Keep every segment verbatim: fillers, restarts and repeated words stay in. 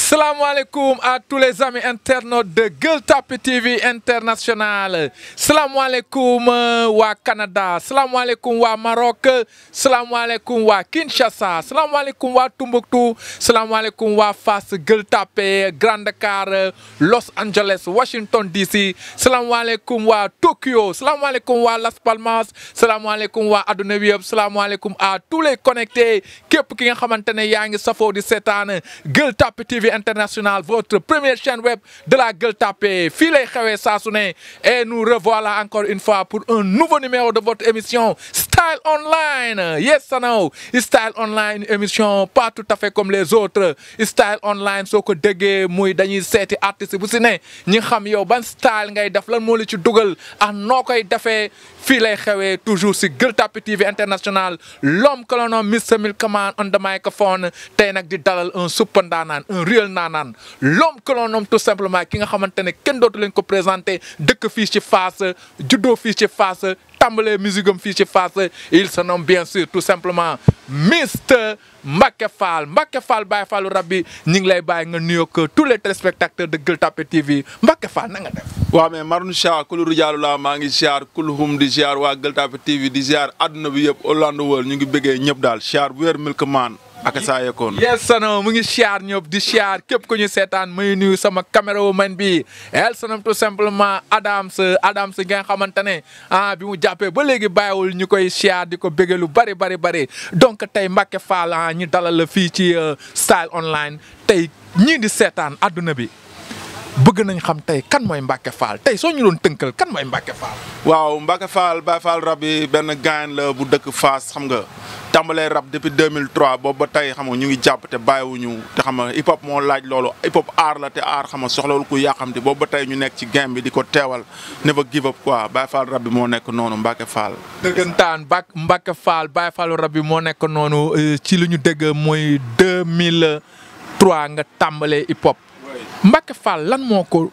Salam alaikum à tous les amis internautes de Gueule Tapée T V International. Salam alaikum wa Canada. Salam alaikum wa Maroc. Salam alaikum wa Kinshasa. Salam alaikum wa Tombouctou. Salam alaikum wa Fass, Gueule Tapée, Grand Dakar, Los Angeles, Washington D C. Salam alaikum wa Tokyo. Salam alaikum wa Las Palmas. Salam alaikum wa aduna bi yëpp. Salam alaikum à tous les connectés. Képp ki nga xamantene yaa ngi safoo di seetaan Gueule Tapée T V International, votre première chaîne web de la Gueule Tapée. Fii lay xewee saa su ne. Et nous revoilà encore une fois pour un nouveau numéro de votre émission Style Online. Yes or no? Style Online, une émission pas tout à fait comme les autres. Style Online soo ko déggee muy dañuy seeti artiste bu si ne ñi xam yow ban style ngay def lan moo la ci dugal ak noo koy defee. Fii lay xewee toujours si Gueule Tapée T V International, l'homme que l'on nomme mister Milkman on the microphone. Tey nag di dalal un super ndaanaan, un real naanaan, l'homme que l'on nomme tout simplement ki nga xamante ne kenn dootu leen ko présenté, dëkk fii ci Fass, juddoo fii ci Fass, tàmbalee musique am fii ci Fass. Il se nomme bien sûr tout simplement mister Mbaké Fall. Mbaké Fall Baye Fallu Rabbi ñu ngi lay bàyyi nga nuyoo ko tous les téléspectateurs de Gueule Tapée T V. Mbaké Fall na nga def. waaw mais marun cha kulu rijaalu la maa ngi ziar kulu hum di ziar waa Gueule Tapée T V di ziar àdduna bi yëpp Orlando World ñu ngi bëggee ñëpp daal ziar bu wér Milkman ak saa yekoon. yes no mu ngi ziar ñëpp di ziar képp ko ñu seetaan may nuyu sama caméraman bi el sonam tout simplement Adams Adams nga xamante ne ah bi mu jàppee ba léegi bàyyiwul ñu koy ziar di ko bëggee lu bari bari bari. Donc tey Mbaké Fall ah ñu dalal la fii ci Style Online tey ñii di seetaan àdduna bi bëgg nañ xam tey kan mooy Mbaké Fall tey soo ñu doon tënkal kan mooy Mbaké Fall. waaw Mbaké Fall Baye Fall Rabbi benn gaañ la bu dëkk Fass xam nga tàmbalee rap depuis deux mille trois boobu ba tey xam nga ñu ngi jàpp te bàyyiwuñu te xam nga hip hop moo laaj loolu hip hop aar la te aar xam nga soxlawul ku yàqamti boobu ba tey ñu nekk ci game bi di ko teewal never give up quoi Baye Fall Rabbi moo nekk noonu Mbaké Fall. dëggantaan ba Mbaké Fall Baye Fall Rabbi moo nekk noonu ci li ñu dégg mooy deux mille trois nga tàmbalee hip hop. Mbaké Fall lan moo ko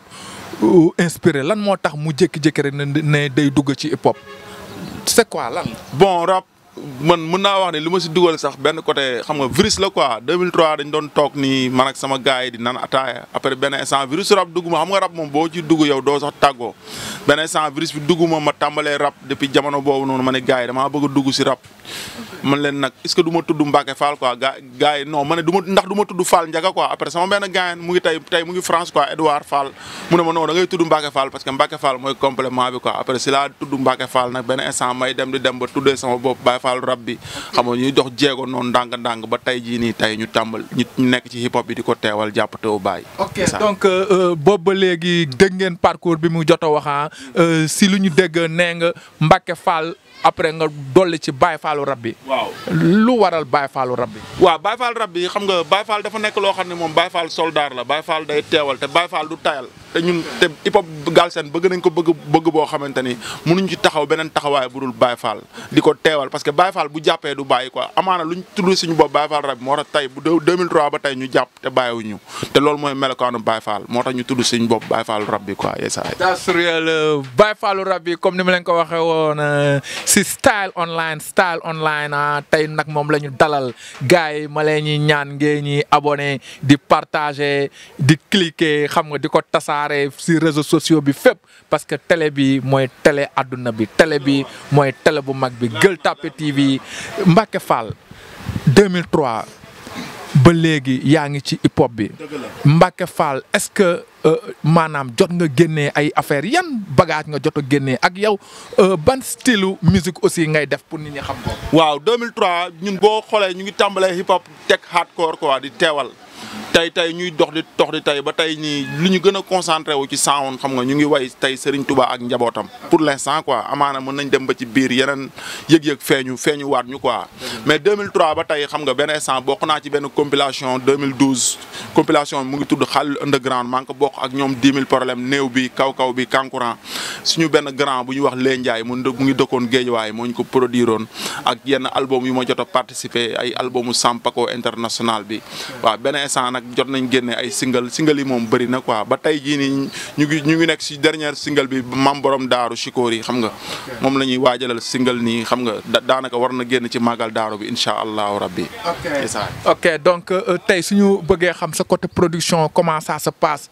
inspiré lan moo tax mu jékki-jékki rek ne day dugg ci hip hop c'est quoi lan. bon rap man mën naa wax ne li ma si dugal sax benn côté xam nga virus la quoi deux mille trois dañ doon toog nii man ak sama gars yi di naan ataaya après benn instant virus rap dugg ma xam nga rap moom boo ci dugg yow doo sax tàggoo benn instant virus bi dugg ma ma tàmbalee rap depuis jamono boobu noonu ma ne gars yi damaa bëgg a dugg si rap. man leen nag est-ce que du ma tudd Mbaké Fall quoi gars gars yi non ma ne du ma ndax du ma tudd Fall Ndiaga quoi après sama benn gars mu ngi tey tey mu ngi France quoi Edouard Fall mu ne ma non da ngay tudd Mbaké Fall parce que Mbaké Fall mooy complément bi quoi après si laa tudd Mbaké Fall nag benn instant may dem di dem ba tuddee sama bopp Baye Fall rap bi xam nga ñuy dox jéego noonu ndànk-ndànk ba tey jii nii tey ñu tàmbal ñu nekk ci hip hop bi di ko teewal jàpp teewu Baye. ok donc boobu ba léegi dégg ngeen parcours bi mu jot a wax si lu ñu dégg nee nga Mbaké Fall. après nga dolli ci Baye Fallu Rabbi. waaw lu waral Baye Fallu Rabbi. waaw Baye Fall Rabbi xam nga Baye Fall dafa nekk loo xam ne moom Baye Fall soldat la Baye Fall day teewal te Baye Fall du tayal te ñun te hip hop Galsen bëgg nañ ko bëgg bëgg boo xamante ni mënuñ ci taxaw beneen taxawaay bu dul Baye Fall di ko teewal parce que Baye Fall bu jàppee du bàyyi quoi amaana luñ tudd suñu bopp Baye Fall Rabbi moo tax tey bu deux mille trois ba tey ñu jàpp te bàyyiwuñu te loolu mooy melokaanu Baye Fall moo tax ñu tudd suñu bopp Baye Fall Rabbi quoi yesaay. that's real Baye Fallu Rabbi comme ni ma leen ko waxee woon si Style Online Style Online ah tey nag moom la ñu dalal gars yi ma leen ñuy ñaan ngeen ñi abonné di partager di cliquer xam nga di ko tasaare si réseaux sociaux bi fépp parce que télé bi mooy télé adduna bi télé bi mooy télé bu mag bi Gueule Tapée T V. Mbaké Fall deux mille trois ba léegi yaa ngi ci hip hop bi Mbaké Fall est-ce que maanaam jot nga génnee ay affaires yan bagage nga jot a génnee ak yow ban style musique aussi ngay def pour nit ñi xam ko. waaw deux mille trois ñun boo xoolee ñu ngi tàmbalee hip hop teg hardcore quoi di teewal tey tey ñuy dox di dox di tey ba tey nii lu ñu gën a concentré wu ci sound xam nga ñu ngi way tey Serigne Touba ak njabootam pour l'instant quoi amaana mën nañ dem ba ci biir yeneen yëg-yëg feeñu feeñu waat ñu quoi mais deux mille trois ba tey xam nga benn instant bokk naa ci benn compilation deux mille douze compilation mu ngi tudd Xal Underground maa ngi ko bokk ak ñoom dix mille problème néew bi kaw kaw bi kankurang suñu benn grand bu ñu wax Lee Ndiaye mu ngi dëkkoon Géejawaay moo ñu ko produiroon ak yenn album yu ma jot a participer ay albumu Sampako international bi waaw benn instant nag jot nañ génne ay single single yi moom bëri na quoi ba tey jii nii ñu ngi ñu ngi nekk si dernière single bi Mam Borom Daaru Chikoor yi xam nga moom la ñuy waajalal single nii xam nga daanaka war na génn ci màggal daaru bi incha allahu rabbi. ok ok donc tey suñu bëggee xam sa côté production comment ça se passe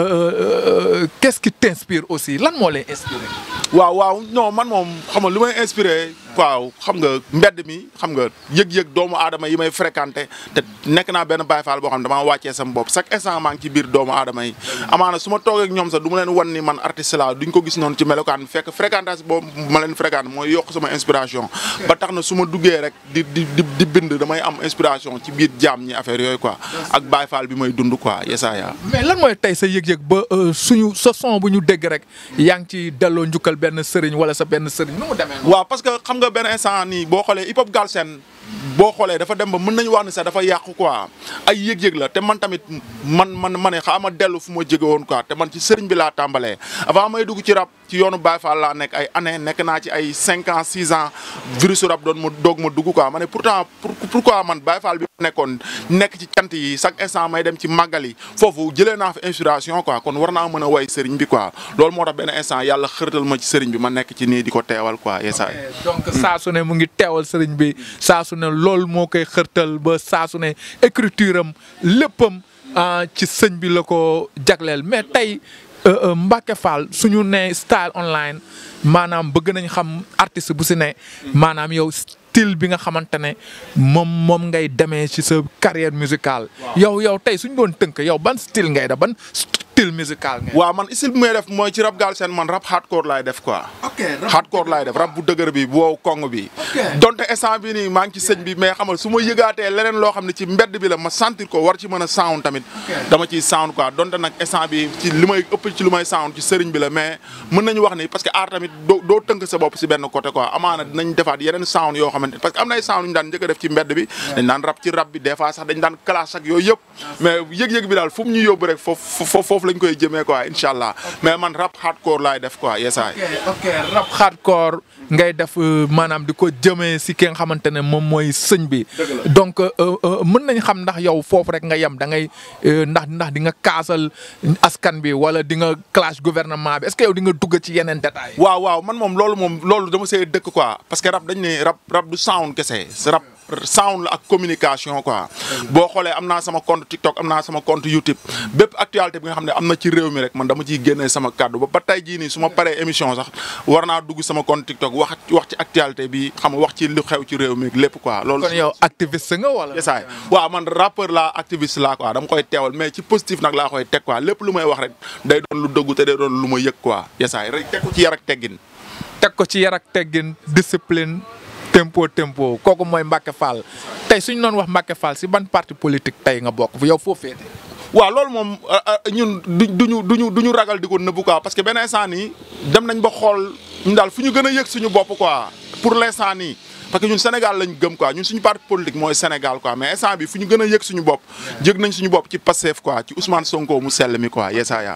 qu'est-ce qui t'inspire aussi lan moo lay inspiré. waaw waaw non man moom xam nga lu may inspiré waaw xam nga mbedd mi xam nga yëg-yëg doomu aadama yi may fréquenté te nekk naa benn Baay Faal boo xam ne damaa wàccee sama bopp chaque instant maa ngi ci biir doomu aadama yi amaana su ma toogee ak ñoom sax du ma leen wan ni man artiste la duñ ko gis noonu ci melokaan fekk fréquentation boobu ma leen fréquenté mooy yokk sama inspiration ba tax na su ma duggee rek di di di di bind damay am inspiration ci biir jaam ñi affaire yooyu quoi ak Baay Faal bi may dund quoi yesaaya. mais lan mooy tey sa yëg-yëg ba suñu sa son bu ñu dégg rek yaa ngi ci delloo njukkal benn sëriñ wala sa benn sëriñ nu mu demee. waaw parce que xam nga benn instant nii boo xoolee hip hop Galsen boo xoolee dafa dem ba mën nañu wax ni sax dafa yàqu quoi ay yëg-yëg la te man tamit man man ma ne xaama dellu fu ma jóge woon quoi te man ci sëriñ bi laa tàmbalee avant may dugg ci rap ci yoonu Baye Fall laa nekk ay année nekk naa ci ay cinq ans six ans virus rap doon ma doog ma dugg quoi ma ne pourtant pourquoi man Baye Fall bi ma nekkoon nekk ci cant yi chaque instant may dem ci màggal yi foofu jëlee naa fa inspiration quoi kon war naa mën a woy sëriñ bi quoi loolu moo tax benn instant yàlla xërtal ma ci sëriñ bi ma nekk ci nii di ko teewal quoi yesaay. donc saa su ne mu ngi teewal sëriñ bi saa su ne loolu moo koy xërtal ba saa su ne écriture am léppam ci sëñ bi la ko jagleel mais tey Mbaké Fall suñu ne style online maanaam bëgg nañ xam artiste bu si ne maanaam yow style bi nga xamante ne moom moom ngay demee ci sa carrière musicale yow yow tey suñu doon tënk yow ban style ngay def ban style musical ngay waaw man style bi may def mooy ci rap Galsen man rap hardcore laay def quoi. ok hardcore laay def rap bu dëgër bi bu wow kong bi. donte instant bi nii maa ngi ci sëñ bi mais xamal su ma yëgaatee leneen loo xam ne ci mbedd bi la ma sentir ko war ci mën a sound tamit. dama ciy sound quoi donte nag instant bi ci li may ëpp ci lu may sound ci sëriñ bi la mais mën nañu wax ni parce que art tamit doo doo tënk sa bopp si benn côté quoi amaana dinañ defaat yeneen sound yoo xamante parce que am na ay sound yu ñu daan njëkk a def ci mbedd bi. dañ daan rap ci rap bi des fois sax dañ daan clash ak yooyu yëpp mais yëg-yëg bi daal fu mu ñu yóbbu rek foofu foofu lañ koy jëmee quoi incha allah mais man rap hardcore laay def quoi yesaay. ok ok rap hardcore ngay def maanaam di ko jëmee si ki nga xamante ne moom mooy sëñ bi. donc mën nañ xam ndax yow foofu rek nga yem da ngay ndax ndax di nga kaasal askan bi wala di nga clash gouvernement bi est-ce que yow di nga dugg ci yeneen détails. waaw waaw man moom loolu moom loolu dama see dëkk quoi parce que rap dañ ne rap rap du sound kese rap. sound la ak communication quoi boo xoolee am naa sama compte TikTok am naa sama compte YouTube bépp actualité bi nga xam ne am na ci réew mi rek man dama ciy génnee sama kàddu ba ba tey jii nii su ma paree émission sax war naa dugg sama compte TikTok wax wax ci actualité bi xam nga wax ci lu xew ci réew mi lépp quoi. loolu kon yow activiste nga wala. yesaay waaw man rappeur laa activiste laa quoi dama koy teewal mais ci positif nag laa koy teg quoi lépp lu may wax rek day doon lu dëggu te day doon lu ma yëg quoi yesaay rek teg ko ci yar ak teggin. teg ko ci yar ak teggin discipline. tempo tempo kooku mooy Mbaké Fall tey suñu doon wax Mbaké Fall si ban parti politique tey nga bokk yow foo féete. waaw loolu moom ñun duñu duñu duñu ragal di ko nëbbu quoi parce que benn instant nii dem nañ ba xool ñu daal fu ñu gën a yëg suñu bopp quoi pour l'instant nii parce que ñun Sénégal lañ gëm quoi ñun suñu parti politique mooy Sénégal quoi mais instant bi fu ñu gën a yëg suñu bopp yëg nañ suñu bopp ci Pastef quoi ci Ousmane Sonko mu sell mi quoi yesaaya.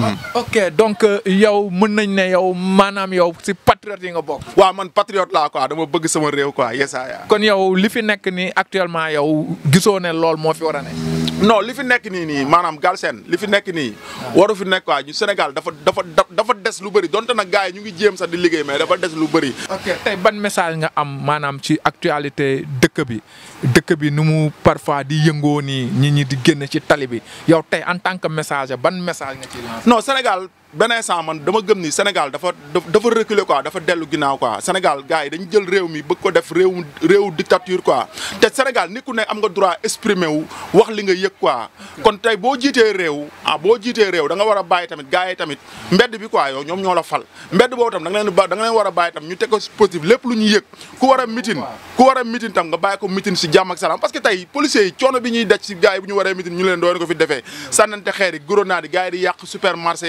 ok donc yow mën nañ ne yow maanaam yow si patriote yi nga bokk. waaw man patriote laa quoi dama bëgg sama réew quoi yesaaya. kon yow li fi nekk nii actuellement yow gisoo ne lool moo fi war a ne. non li fi nekk nii nii maanaam Galsen li fi nekk nii waru fi nekk quoi ñu Sénégal dafa dafa dafa des lu bëri donte nag gars yi ñu ngi jéem sax di liggéey mais dafa des lu bëri. ok tey ban message nga am maanaam ci actualité dëkk bi dëkk bi nu mu parfois di yëngoo nii nit ñi di génn ci tali bi yow tey en tant que messager ban message nga ciy lancer. non Sénégal benn instant man dama gëm ni Sénégal dafa dafa reculer quoi dafa dellu ginnaaw quoi Sénégal gars yi dañu jël réew mi bëgg ko def réew réewu dictature quoi te Sénégal nit ku ne am nga droit exprimer wu wax li nga yëg quoi. kon tey boo jiitee réew ah boo jiitee réew da nga war a bàyyi tamit gars yi tamit mbedd bi quoi yow ñoom ñoo la fal mbedd boobu tam da nga leen ba da nga leen war a bàyyi tam ñu teg ko positif lépp lu ñuy yëg ku war a mitin ku war a mitin tam nga bàyyi ko mitin si jàmm ak salaam parce que tey policiers yi coono bi ñuy daj si gars yi bu ñu waree mitin ñu leen doon ko fi defee sànnante xeer yi grenade yi gars yi di yàq supermarché yeeg yooyu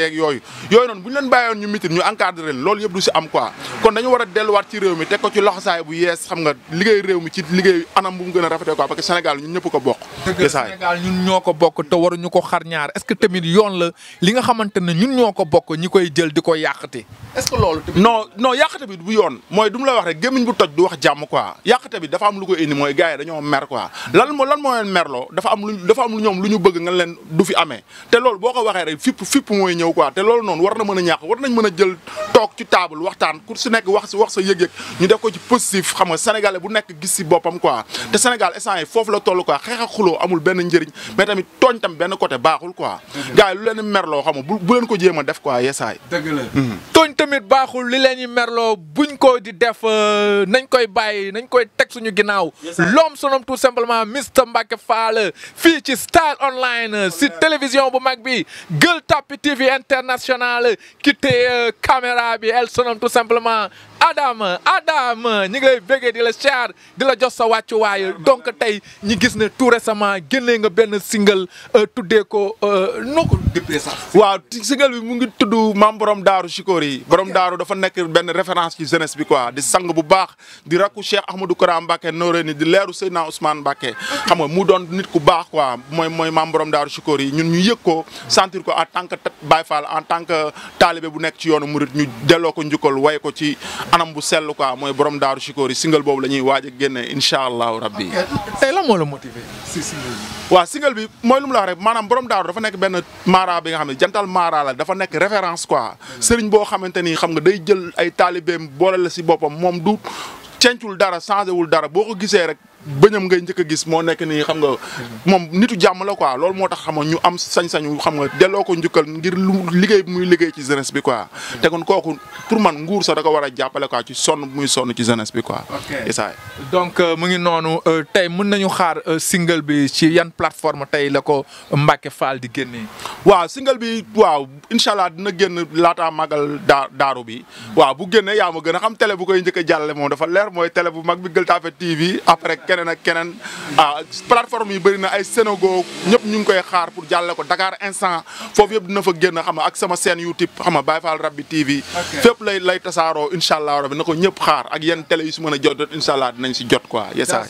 yooyu noonu bu ñu leen bàyyoon ñu mitin ñu encadré leen loolu yëpp du si am quoi kon dañu war a delluwaat ci réew mi teg ko ci loxosaay bu yees xam nga liggéey réew mi ci liggéey anam bu mu gën a rafetee quoi parce que Sénégal ñun ñëpp ko bokk. dëgg Sénégal ñun ñoo ko bokk te waruñu ko xar ñaar est-ce que tamit yoon la li nga xamante ne ñun ñoo ko bokk ñi koy jël di ko yàqate est-ce que loolu tamit non non yàqate bi bu yoon mooy du mu la wax rek gémmiñ bu toj du wax jàmm quoi yàqate bi dafa am lu ko indi mooy gars yi dañoo mer quoi lan moo lan moo leen merloo dafa am lu dafa am lu ñoom lu ñu bëgg nga leen du fi amee te loolu boo ko waxee rek fipp fipp mooy ñëw quoi te loolu noonu war na mën a ñàkk war nañ mën a jël toog ci table waxtaan ku si nekk wax si wax sa yëg-yëg ñu def ko ci positif xam nga sénégalais bu nekk gis si boppam quoi te Sénégal instant yi foofu la toll quoi xeex ak xuloo amul benn njëriñ mais tamit tooñ tam benn côté baaxul quoi gars yi lu leen merloo xam nga bu bu leen ko jéem a def quoi yeesaay dëgg la tooñ tamit baaxul li leen ñi merloo buñ ko di def nañ koy bàyyi nañ koy teg suñu ginnaaw l'homme se nomme tout simplement mister Mbaké Fall fii ci Style Online si télévision bu mag bi Gueule Tapée T V International ki téye caméra bi elle se nomme tout simplement Adam Adam ñi ngi lay bëggee di la char di la jox sa wàccuwaay donc tey ñi gis ne tout récemment génnee nga benn single tuddee ko noo ko déppee sax. waaw single bi mu ngi tudd maam borom daaru Chikori borom daaru dafa nekk benn référence ci jeunesse bi quoi di sang bu baax di rakku Cheikh Ahmadou Kara Mbacké Noreyni di leeru Seydina Ousmane Mbacké xam nga mu doon nit ku baax quoi mooy mooy maam borom daaru Chikori ñun ñu yëg ko sentir ko en tant que Baye Fall en tant que talibé bu nekk ci yoonu murit ñu delloo ko njukkal way ko ci anam bu sell quoi mooy borom daaru Chikori single boobu la ñuy waaj a génne incha allahu rabbi. tey lan moo la motivé si single bi. waaw single bi mooy lu mu la wax rek maanaam borom daaru dafa nekk benn mara bi nga xam ne jantal mara la dafa nekk référence quoi sëriñ boo xamante ni xam nga day jël ay taalibeem boole la si boppam moom du cencul dara changé wul dara boo ko gisee rek bëñam ngay njëkk a gis moo nekk nii xam nga moom nitu jàmm la quoi loolu moo tax xam nga ñu am sañ-sañu xam nga delloo ko njukkal ngir lu liggéey bi muy liggéey ci jeunesse bi quoi te kon kooku pour man nguur sax da ko war a jàppale quoi ci sonn muy sonn ci jeunesse bi quoi. ok donc mu ngi noonu tey mën nañu xaar single bi ci yan plateforme tey la ko Mbaké Fall di génnee. waaw single bi waaw incha allah dina génn laataa màggal daa daaru bi waaw bu génnee yaa ma gën a xam télé bu koy njëkk a jàllale moom dafa leer mooy télé bu mag bi Gueule Tapée T V après. keneen ak keneen ah plateforme yi bëri na ay Sénégal ñëpp ñu ngi koy xaar pour jàllale ko Dakar instant foofu yëpp dina fa génn xam nga ak sama chaîne YouTube xam nga Baye Fall Rabbi T V. fépp lay lay tasaaroo incha allah rabbi na ko ñëpp xaar ak yenn télé yu si mën a jot incha allah dinañ si jot quoi. yesaay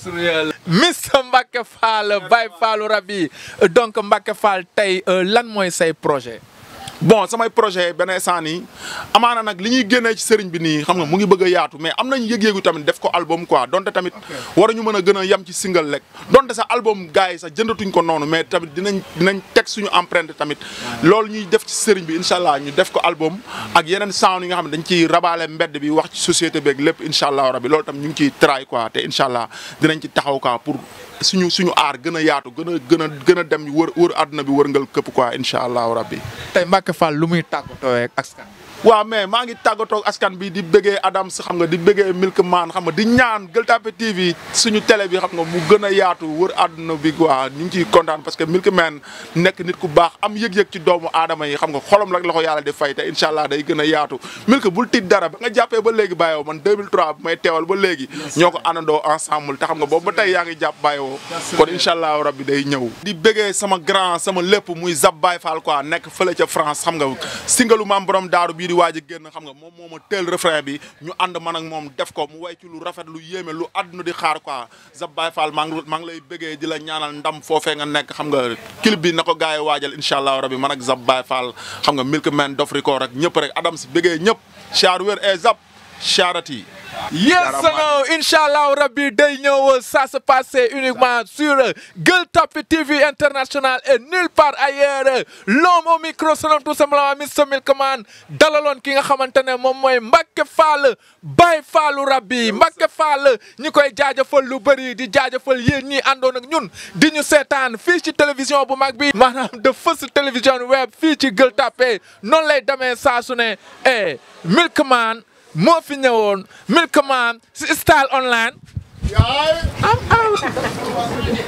mister Mbaké Fall Baye Fall Rabbi donc Mbaké Fall tey lan mooy say projet. bon samay projet benn instant nii amaana nag li ñuy génnee ci sëriñ bi nii xam nga mu ngi bëgg a yaatu mais am nañ yëg-yëgu tamit def ko album quoi donte tamit waruñu mën a gën a yem ci single rek donte sax album gars yi sax jëndatuñ ko noonu mais tamit dinañ dinañ teg suñu empreinte tamit loolu ñuy def ci sëriñ bi incha allah ñu def ko album ak yeneen sound yi nga xam ne dañ ciy rabaale mbedd bi wax ci société beeg lépp incha allah rabbi loolu tam ñu ngi ciy try quoi te incha allah dinañ ci taxaw quoi pour suñu suñu aar gën a yaatu gën a gën a gën a dem wër wër àdduna bi wërngal këpp quoi incha allahu rabbi. tey Mbaké Fall lu muy tàggatoo ak askan. waaw mais maa ngi tàggatoo askan bi di bëggee Adams xam nga di bëggee Milkman xam nga di ñaan Gueule Tapée T V suñu télé bi xam nga mu gën a yaatu wër àdduna bi quoi ñu ngi ciy kontaan parce que Milkman nekk nit ku baax am yëg-yëg ci doomu aadama yi xam nga xolam rek la ko yàlla di fay te incha allah day gën a yaatu Milk bul tiit dara ba nga jàppee ba léegi bàyyoo man deux mille trois bu may teewal ba léegi ñoo ko àndandoo ensemble te xam nga boobu ba tey yaa ngi jàpp bàyyoo kon incha allah rabbi day ñëw di bëggee sama grand sama lépp muy Zab Baye Fall quoi nekk fële ca France xam nga singalu maam borom daaru bii di waaj a génn xam nga moom moo ma teel refrain bi ñu ànd man ak moom def ko mu way ci lu rafet lu yéeme lu àdduna di xaar quoi Zab Baye Fall maa ngi maa ngi lay bëggee di la ñaanal ndam foofee nga nekk xam nga clip bi na ko gars yi waajal incha allah rabbi man ak Zab Baye Fall xam nga Milkman Dof Record rek ñëpp rek Adams bëggee ñëpp char wér et Zab charati. Yes non Inch'Allah Rabbi day ñëw ça se passe uniquement sur Gueule Tapée T V International et nulle part ailleurs l'homme au micro se nomme tout simplement mister Milkman dalaloon ki nga xamante ne moom mooy Mbaké Fall Baye Fallu Rabbi Mbaké Fall ñi koy jaajëfal lu bëri di jaajëfal yéen ñi àndoon ak ñun di ñu seetaan fii ci télévision bu mag bi maanaam de first télévision web fii ci Gueule Tapée noonu lay demee saa su ne eh Milkman moo fi ñëwoon Milkman si Style Online. am am